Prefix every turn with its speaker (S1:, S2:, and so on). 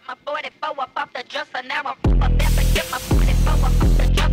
S1: my 44 up off the dresser. Now I'm about to get my 44 up off the dresser.